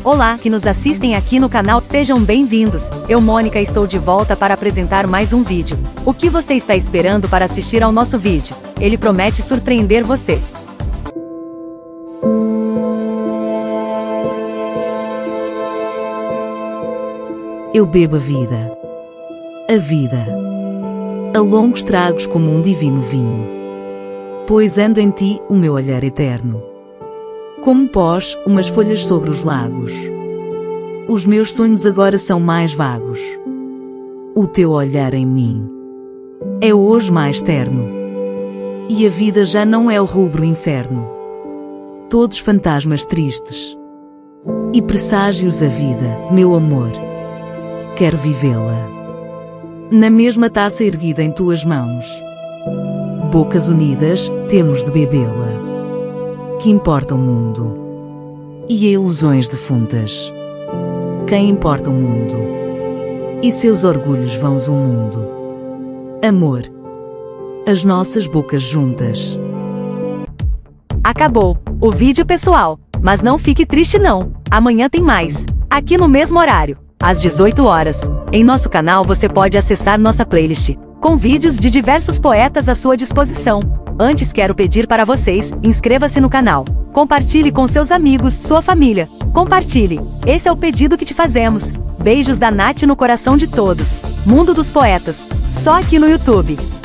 Olá, que nos assistem aqui no canal, sejam bem-vindos. Eu, Mônica, estou de volta para apresentar mais um vídeo. O que você está esperando para assistir ao nosso vídeo? Ele promete surpreender você. Eu bebo a vida, a longos tragos como um divino vinho, pois ando em ti o meu olhar eterno. Como pós, umas folhas sobre os lagos. Os meus sonhos agora são mais vagos. O teu olhar em mim é hoje mais terno. E a vida já não é o rubro inferno. Todos fantasmas tristes. E presságios a vida, meu amor. Quero vivê-la. Na mesma taça erguida em tuas mãos. Bocas unidas, temos de bebê-la. Que importa o mundo e a ilusões defuntas. Quem importa o mundo e seus orgulhos vãos o mundo. Amor, as nossas bocas juntas. Acabou o vídeo, pessoal, mas não fique triste não. Amanhã tem mais, aqui no mesmo horário, às 18 horas. Em nosso canal você pode acessar nossa playlist, com vídeos de diversos poetas à sua disposição. Antes quero pedir para vocês, inscreva-se no canal, compartilhe com seus amigos, sua família, compartilhe, esse é o pedido que te fazemos. Beijos da Nath no coração de todos. Mundo dos Poetas, só aqui no YouTube.